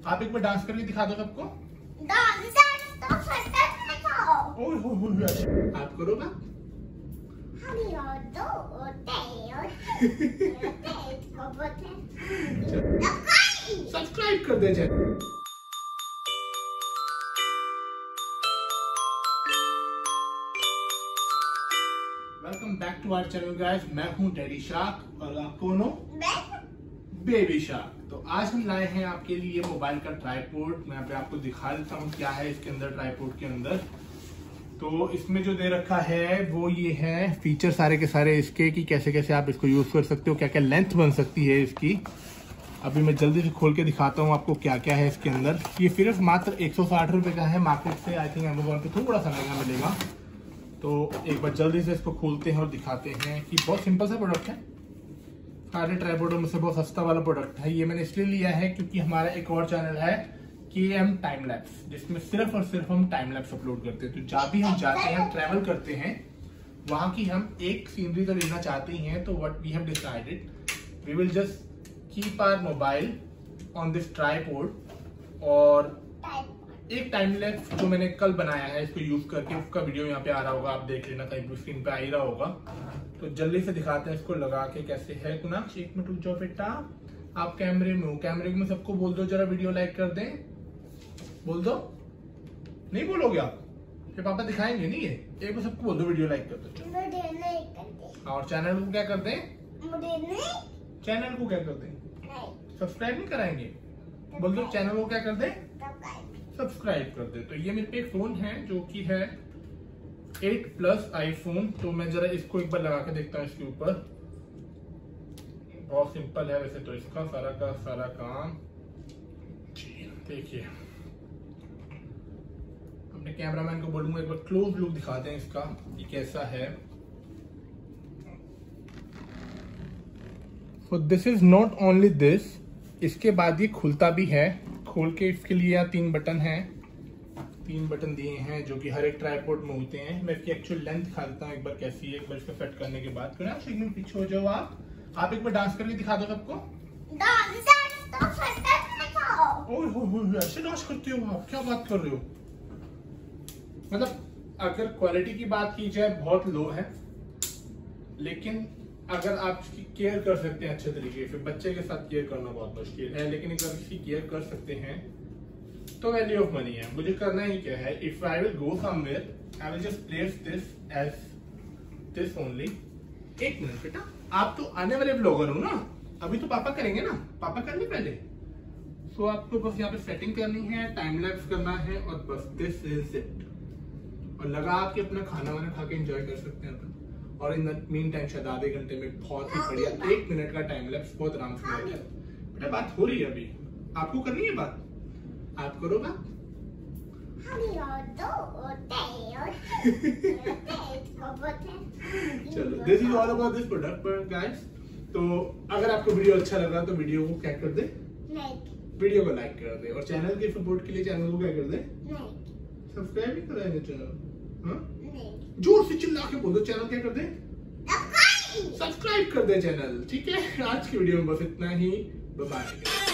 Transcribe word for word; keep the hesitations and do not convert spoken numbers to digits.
आप एक बार डांस करके दिखा दो सबको। डांस तो फटक दिखाओ। ओए हो हो हो, आप करो ना। हम और दो होते होते को बोलते सब्सक्राइब कर दे channel. Welcome back to our channel guys, मैं हूं डैडी शार्क और आप कौन हो? Baby shark. तो आज हम लाए हैं आपके लिए मोबाइल का ट्राइपॉड। मैं यहाँ पे आपको दिखा देता हूँ क्या है इसके अंदर, ट्राइपॉड के अंदर। तो इसमें जो दे रखा है वो ये है फीचर सारे के सारे इसके, कि कैसे कैसे आप इसको यूज कर सकते हो, क्या क्या लेंथ बन सकती है इसकी। अभी मैं जल्दी से खोल के दिखाता हूँ आपको क्या क्या है इसके अंदर। ये सिर्फ मात्र एक सौ साठ रुपए का है, मार्केट से आई थिंक अमेजोन पे थोड़ा सा महंगा मिलेगा। तो एक बार जल्दी से इसको खोलते हैं और दिखाते हैं कि बहुत सिंपल सा प्रोडक्ट है। सारे ट्राइपॉडों में से बहुत सस्ता वाला प्रोडक्ट है। ये मैंने इसलिए लिया है क्योंकि हमारा एक और चैनल है के एम टाइम लैप्स, जिसमें सिर्फ और सिर्फ हम टाइम लैप्स अपलोड करते हैं। तो जहाँ भी हम जाते हैं, ट्रैवल करते हैं, वहां की हम एक सीनरी तो लेना चाहते हैं। तो what we have decided, we will just keep our mobile on this tripod. और एक टाइम लैप्स जो मैंने कल बनाया है इसको यूज करके, उसका वीडियो यहाँ पे आ रहा होगा, आप देख लेना, कहीं स्क्रीन पे आ ही रहा होगा। तो जल्दी से दिखाते हैं इसको लगा के कैसे है। कुनाक्ष एक मिनट रुक जाओ बेटा, आप कैमरे में हो, कैमरे में सबको बोल दो जरा वीडियो लाइक कर दें। बोल दो, नहीं बोलोगे आप? फिर पापा दिखाएंगे नहीं, ये एक बार सबको बोल दो वीडियो लाइक कर दो। और चैनल को क्या कर दें? चैनल को क्या कर दें? सब्सक्राइब नहीं कराएंगे? बोल दो चैनल को क्या कर दें? सब्सक्राइब कर दे। तो ये मेरे पे एक फोन है जो कि है एट प्लस आईफोन। तो मैं जरा इसको एक बार लगा के देखता हूँ इसके ऊपर। बहुत सिंपल है वैसे तो इसका सारा का सारा काम। देखिए, अपने कैमरामैन को बोलूंगा एक बार क्लोज लुक दिखाते हैं इसका, ये कैसा है। So this is not only this, इसके बाद ये खुलता भी है। खोल के इसके लिए यहाँ तीन बटन हैं, तीन बटन दिए हैं जो कि हर एक ट्राइपॉड में होते हैं। मैं इसकी एक्चुअल लेंथ दिखा देता हूँ एक बार कैसी है। एक बार इसको सेट करने के बाद फिर आप एक मिनट पीछे हो जाओ। आप आप एक बार डांस करके दिखा दो सबको। डांस तो फटक दिखाओ। ओए हो हो, ऐसे डांस करते हो आप? क्या बात कर रहे हो? मतलब अगर क्वालिटी की बात की जाए बहुत लो है, लेकिन अगर आप इसकी केयर कर सकते हैं अच्छे तरीके से, बच्चे के साथ केयर करना बहुत मुश्किल है, लेकिन अगर इसकी केयर कर सकते हैं तो वैल्यू ऑफ मनी है। मुझे करना ही क्या है, if I will go somewhere I will just place this as this only. एक मिनट बेटा, आप तो आने वाले ब्लॉगर हो ना, अभी तो पापा करेंगे ना, पापा कर ले पहले। सो so, आपको बस यहाँ पे सेटिंग करनी है, टाइम लैप्स करना है और बस दिस इज इट। और लगा के अपना खाना वाना खा के एंजॉय कर सकते हैं अपन। और इन द मीन टाइम शायद आधे घंटे में बहुत ही बढ़िया एक मिनट का टाइम लैप्स बहुत आराम से मिल जाए। बेटा बात हो रही है, अभी आपको करनी है बात, आप करो बात। चलो, this is all about this product guys. तो अगर आपको वीडियो अच्छा लगा तो वीडियो को क्या कर दे? लाइक। वीडियो को लाइक कर दे। और चैनल के सपोर्ट के लिए चैनल को क्या कर दे? सब्सक्राइब भी कराएंगे चैनल। हाँ, जोर से चिल्ला के बोल दो, चैनल क्या कर दे? सब्सक्राइब कर दे चैनल। ठीक है, आज की वीडियो में बस इतना ही। Bye bye.